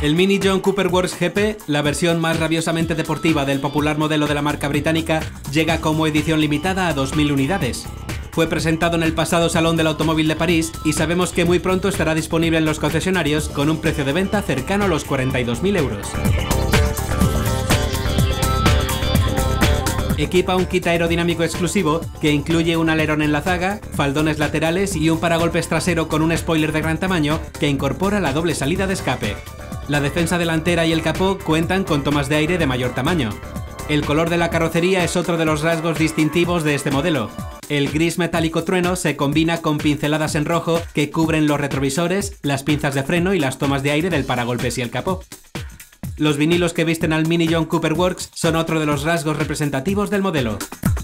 El Mini John Cooper Works GP, la versión más rabiosamente deportiva del popular modelo de la marca británica, llega como edición limitada a 2000 unidades. Fue presentado en el pasado Salón del Automóvil de París y sabemos que muy pronto estará disponible en los concesionarios con un precio de venta cercano a los 42.000 euros. Equipa un kit aerodinámico exclusivo que incluye un alerón en la zaga, faldones laterales y un paragolpes trasero con un spoiler de gran tamaño que incorpora la doble salida de escape. La defensa delantera y el capó cuentan con tomas de aire de mayor tamaño. El color de la carrocería es otro de los rasgos distintivos de este modelo. El gris metálico trueno se combina con pinceladas en rojo que cubren los retrovisores, las pinzas de freno y las tomas de aire del paragolpes y el capó. Los vinilos que visten al Mini John Cooper Works son otro de los rasgos representativos del modelo.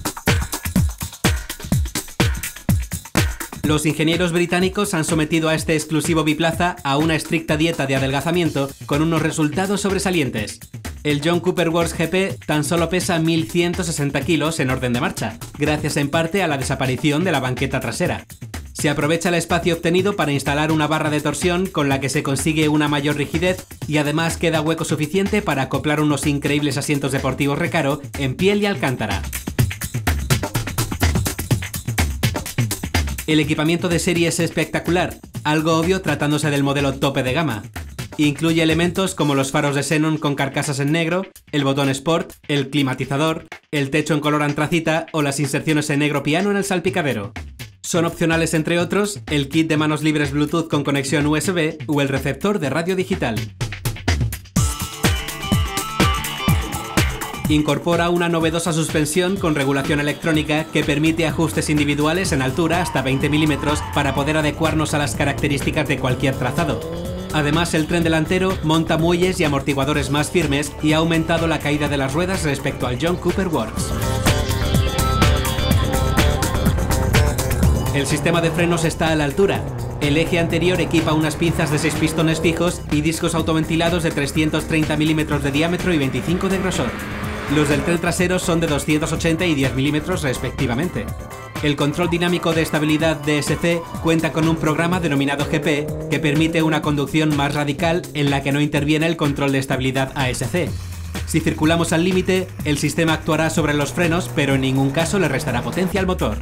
Los ingenieros británicos han sometido a este exclusivo biplaza a una estricta dieta de adelgazamiento con unos resultados sobresalientes. El John Cooper Works GP tan solo pesa 1.160 kilos en orden de marcha, gracias en parte a la desaparición de la banqueta trasera. Se aprovecha el espacio obtenido para instalar una barra de torsión con la que se consigue una mayor rigidez y además queda hueco suficiente para acoplar unos increíbles asientos deportivos Recaro en piel y alcántara. El equipamiento de serie es espectacular, algo obvio tratándose del modelo tope de gama. Incluye elementos como los faros de xenón con carcasas en negro, el botón Sport, el climatizador, el techo en color antracita o las inserciones en negro piano en el salpicadero. Son opcionales, entre otros, el kit de manos libres Bluetooth con conexión USB o el receptor de radio digital. Incorpora una novedosa suspensión con regulación electrónica que permite ajustes individuales en altura hasta 20 mm para poder adecuarnos a las características de cualquier trazado. Además, el tren delantero monta muelles y amortiguadores más firmes y ha aumentado la caída de las ruedas respecto al John Cooper Works. El sistema de frenos está a la altura. El eje anterior equipa unas pinzas de 6 pistones fijos y discos autoventilados de 330 mm de diámetro y 25 de grosor. Los del tren trasero son de 280 y 10 mm respectivamente. El control dinámico de estabilidad DSC cuenta con un programa denominado GP que permite una conducción más radical en la que no interviene el control de estabilidad ASC. Si circulamos al límite, el sistema actuará sobre los frenos, pero en ningún caso le restará potencia al motor.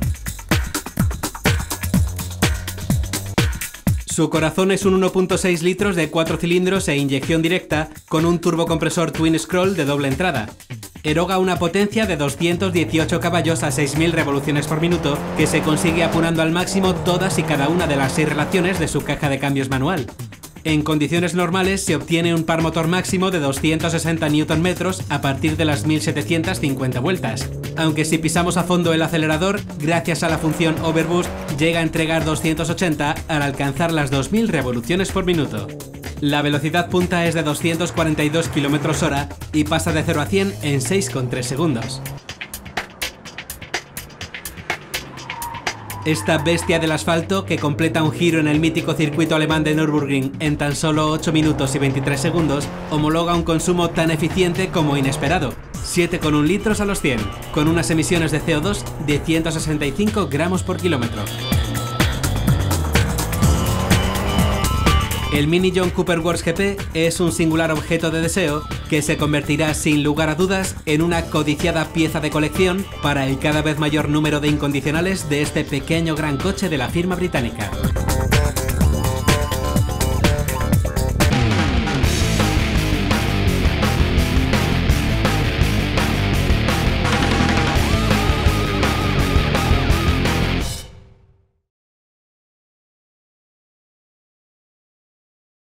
Su corazón es un 1.6 litros de 4 cilindros e inyección directa con un turbocompresor Twin Scroll de doble entrada. Eroga una potencia de 218 caballos a 6.000 revoluciones por minuto que se consigue apurando al máximo todas y cada una de las 6 relaciones de su caja de cambios manual. En condiciones normales se obtiene un par motor máximo de 260 Nm a partir de las 1750 vueltas, aunque si pisamos a fondo el acelerador, gracias a la función Overboost, llega a entregar 280 al alcanzar las 2000 revoluciones por minuto. La velocidad punta es de 242 km/h y pasa de 0 a 100 en 6,3 segundos. Esta bestia del asfalto, que completa un giro en el mítico circuito alemán de Nürburgring en tan solo 8 minutos y 23 segundos, homologa un consumo tan eficiente como inesperado, 7,1 litros a los 100, con unas emisiones de CO2 de 165 gramos por kilómetro. El Mini John Cooper Works GP es un singular objeto de deseo que se convertirá sin lugar a dudas en una codiciada pieza de colección para el cada vez mayor número de incondicionales de este pequeño gran coche de la firma británica.